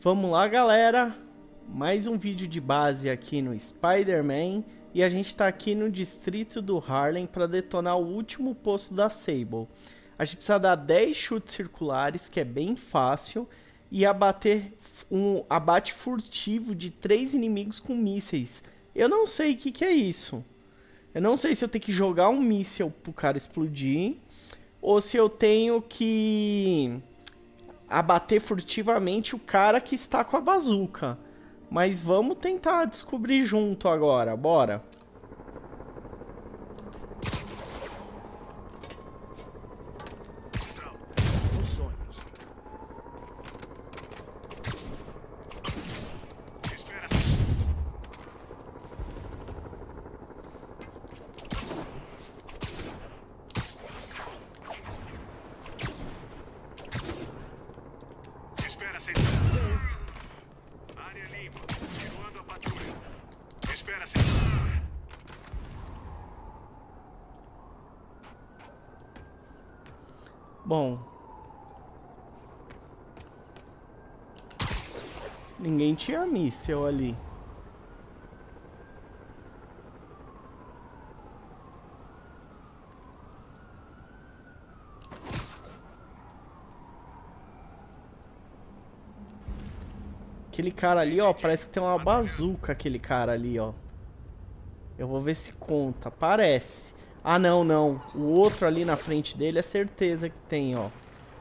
Vamos lá, galera. Mais um vídeo de base aqui no Spider-Man. E a gente tá aqui no distrito do Harlem para detonar o último posto da Sable. A gente precisa dar 10 chutes circulares, que é bem fácil, e abater um abate furtivo de 3 inimigos com mísseis. Eu não sei o que é isso. Eu não sei se eu tenho que jogar um míssel pro cara explodir, ou se eu tenho que abater furtivamente o cara que está com a bazuca. Mas vamos tentar descobrir junto agora, bora. Os sonhos. Espera, área limpa. Continuando a patrulha. Espera, Bom. Ninguém tinha míssel ali. Aquele cara ali, ó, parece que tem uma bazuca, aquele cara ali, ó. Eu vou ver se conta, parece. Ah, não, não. O outro ali na frente dele é certeza que tem, ó.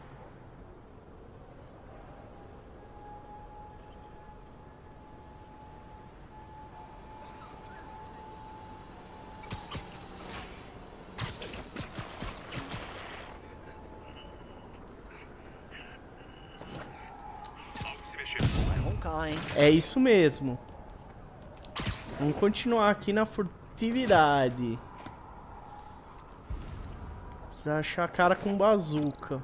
Vai roncar, hein? É isso mesmo. Vamos continuar aqui na furtividade. Precisa achar a cara com bazuca.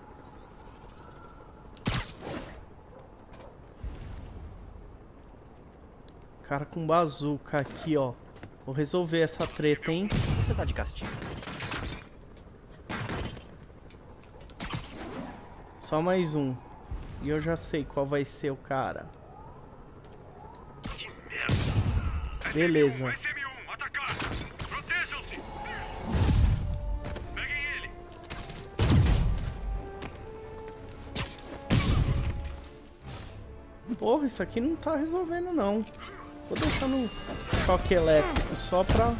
Cara com bazuca aqui, ó. Vou resolver essa treta, hein? Você tá de castigo. Só mais um. E eu já sei qual vai ser o cara. Beleza. SM1, atacar! Protejam-se! Peguem ele! Porra, isso aqui não tá resolvendo, não. Vou deixar no choque elétrico só pra...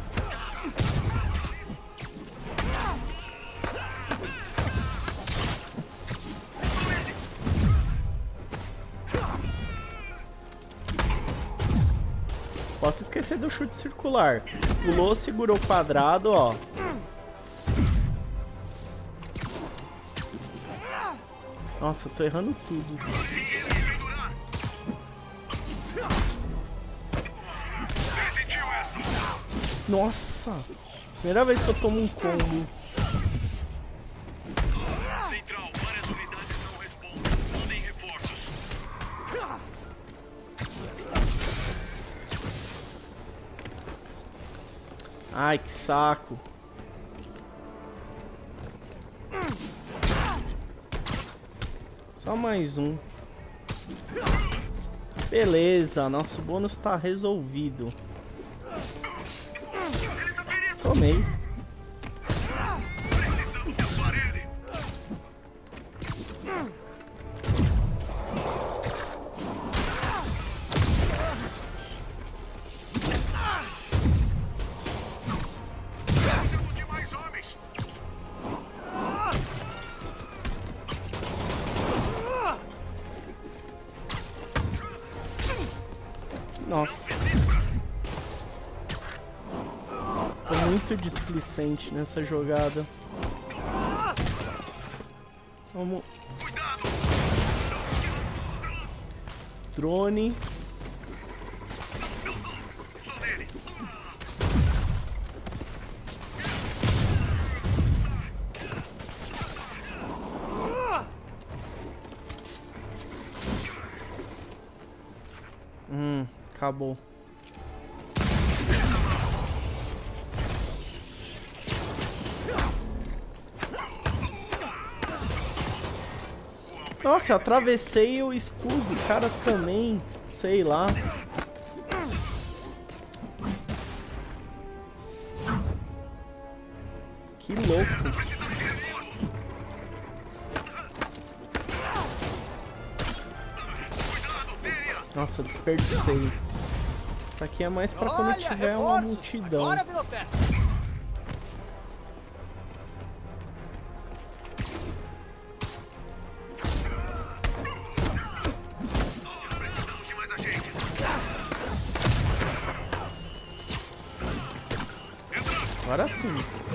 Posso esquecer do chute circular. Pulou, segurou o quadrado, ó. Nossa, eu tô errando tudo. Nossa! Primeira vez que eu tomo um combo. Central, várias unidades não respondem. Mandem reforços. Ai, que saco. Só mais um. Beleza, nosso bônus tá resolvido. Tomei. Precisamos de mais homens. Nossa. Tô muito displicente nessa jogada. Vamos. Drone. Sou dele. Acabou. Nossa, eu atravessei o escudo, o cara também, sei lá. Que louco. Nossa, desperdicei. Isso aqui é mais pra quando tiver uma multidão. Agora virou festa. Agora sim.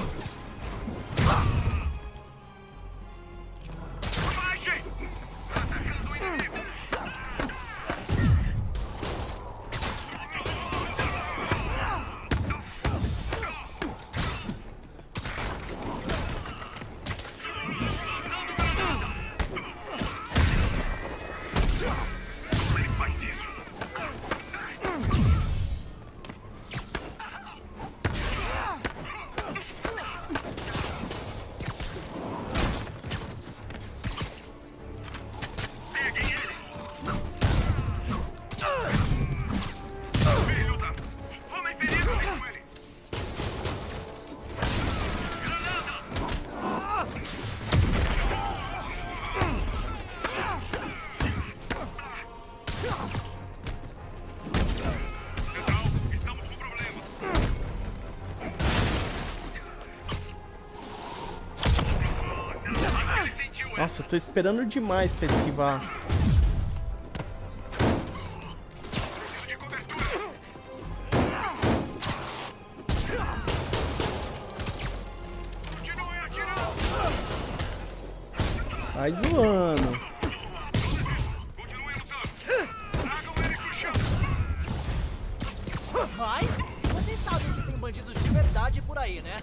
Nossa, eu tô esperando demais pra esquivar. Vai zoando. Mas vocês sabem que tem bandidos de verdade por aí, né?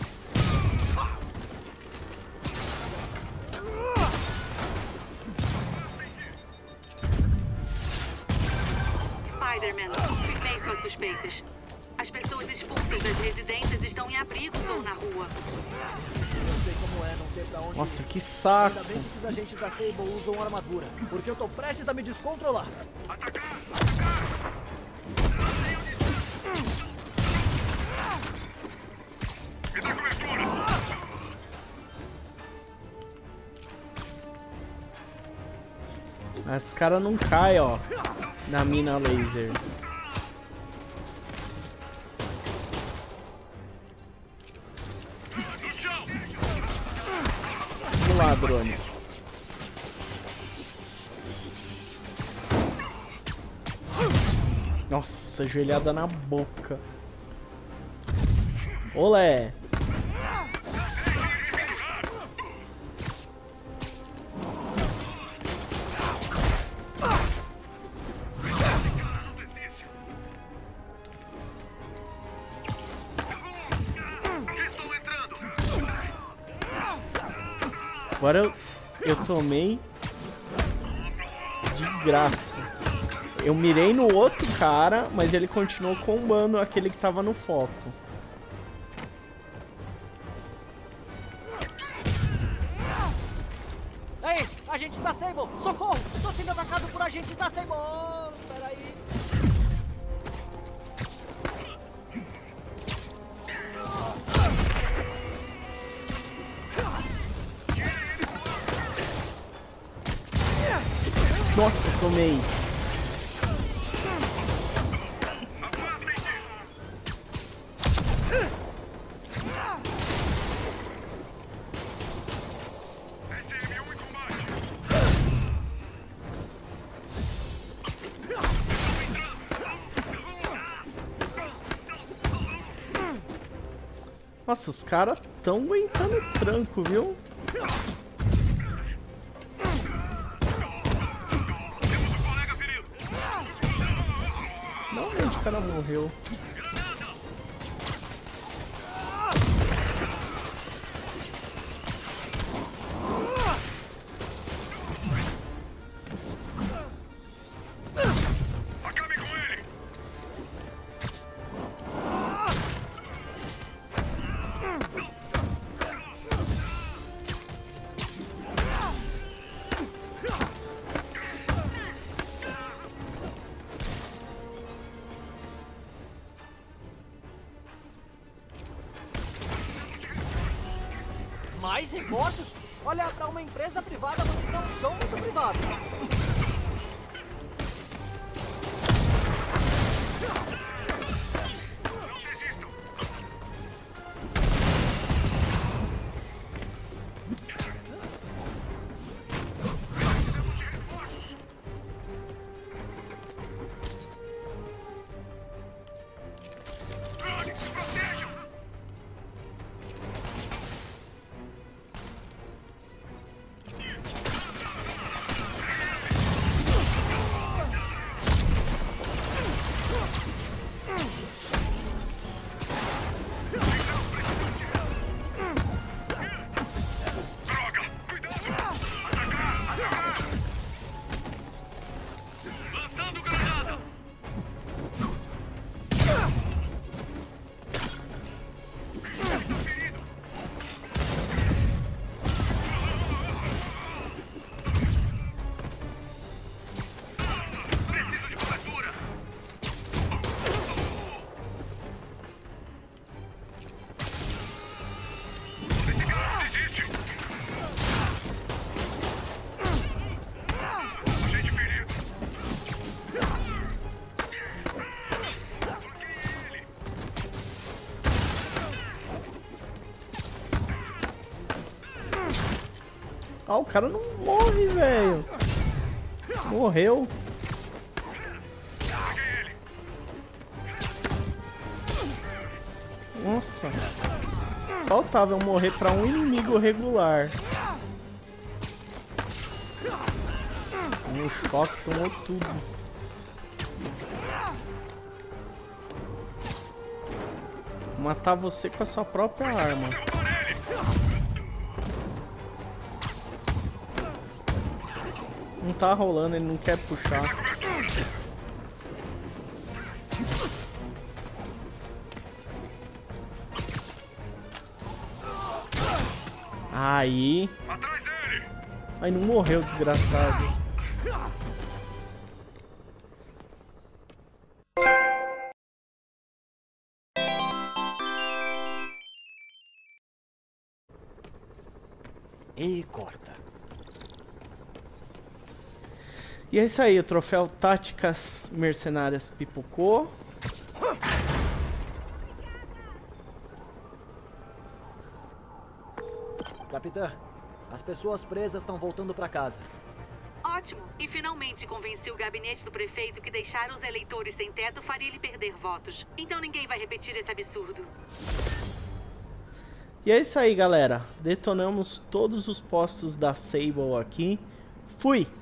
Spider-Man, confirmei suas suspeitas. As pessoas expulsas das residências estão em abrigos ou na rua. Eu sei como é não ter pra onde Nossa, ir. que saco. Ainda bem que esses agentes da Sable usam armadura, porque eu tô prestes a me descontrolar. Me dá cobertura! Mas cara não cai, ó, na mina laser. Vamos lá, drone. Nossa, joelhada na boca. Olé. Agora eu tomei de graça. Eu mirei no outro cara, mas ele continuou combando aquele que tava no foco. Ei, agentes da Sable! Socorro! Tô sendo atacado por agentes da Sable! Oh, peraí. Nossa, tomei. Nossa, os caras tão aguentando o tranco, viu? Normalmente o cara morreu. Acabe com ele! Mais reforços? Olha, pra uma empresa privada vocês não são muito privados. Lançando granada! Preciso de cobertura! Desiste! Gente ferido! Ah, o cara não morre, velho. Morreu. Nossa. Faltava eu morrer pra um inimigo regular. No choque tomou tudo. Matar você com a sua própria arma. Não tá rolando, ele não quer puxar. Aí. Atrás dele! Aí não morreu, desgraçado. E corta. E é isso aí, o troféu Táticas Mercenárias pipocou. Capitã, as pessoas presas estão voltando pra casa. Ótimo. E finalmente convenci o gabinete do prefeito que deixar os eleitores sem teto faria ele perder votos. Então ninguém vai repetir esse absurdo. E é isso aí, galera. Detonamos todos os postos da Sable aqui. Fui!